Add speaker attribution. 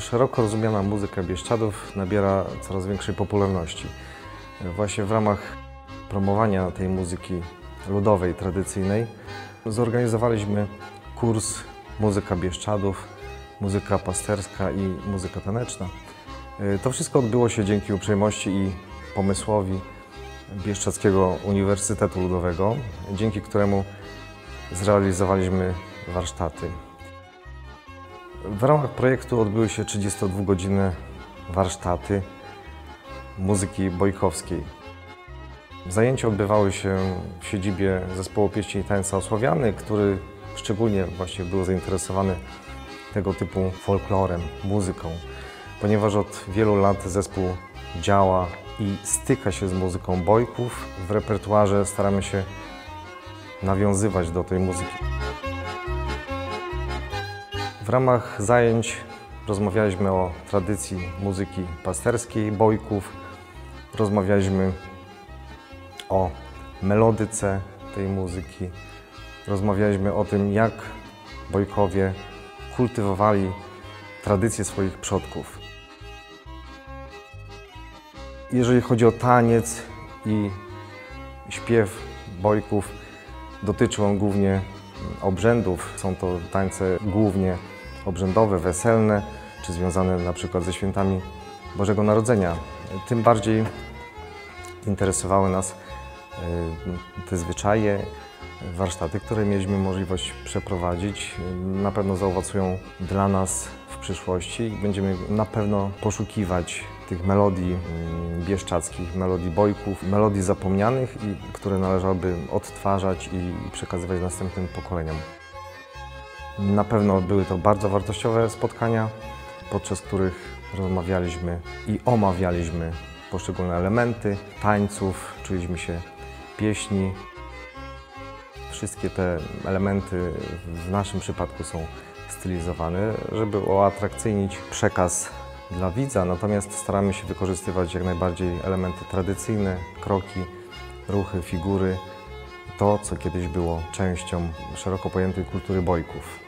Speaker 1: Szeroko rozumiana muzyka Bieszczadów nabiera coraz większej popularności. Właśnie w ramach promowania tej muzyki ludowej, tradycyjnej zorganizowaliśmy kurs Muzyka Bieszczadów, muzyka pasterska i muzyka taneczna. To wszystko odbyło się dzięki uprzejmości i pomysłowi Bieszczadzkiego Uniwersytetu Ludowego, dzięki któremu zrealizowaliśmy warsztaty. W ramach projektu odbyły się 32-godzinne warsztaty muzyki bojkowskiej. Zajęcia odbywały się w siedzibie Zespołu Pieśni i Tańca Osławiany, który szczególnie właśnie był zainteresowany tego typu folklorem, muzyką, ponieważ od wielu lat zespół działa i styka się z muzyką bojków. W repertuarze staramy się nawiązywać do tej muzyki. W ramach zajęć rozmawialiśmy o tradycji muzyki pasterskiej, bojków, rozmawialiśmy o melodyce tej muzyki, rozmawialiśmy o tym, jak bojkowie kultywowali tradycje swoich przodków. Jeżeli chodzi o taniec i śpiew bojków, dotyczy on głównie obrzędów. Są to tańce głównie obrzędowe, weselne, czy związane na przykład ze świętami Bożego Narodzenia. Tym bardziej interesowały nas te zwyczaje, warsztaty, które mieliśmy możliwość przeprowadzić. Na pewno zaowocują dla nas w przyszłości i będziemy na pewno poszukiwać tych melodii bieszczadzkich, melodii bojków, melodii zapomnianych, które należałoby odtwarzać i przekazywać następnym pokoleniom. Na pewno były to bardzo wartościowe spotkania, podczas których rozmawialiśmy i omawialiśmy poszczególne elementy tańców, czuliśmy się pieśni. Wszystkie te elementy w naszym przypadku są stylizowane, żeby uatrakcyjnić przekaz dla widza, natomiast staramy się wykorzystywać jak najbardziej elementy tradycyjne, kroki, ruchy, figury, to co kiedyś było częścią szeroko pojętej kultury bojków.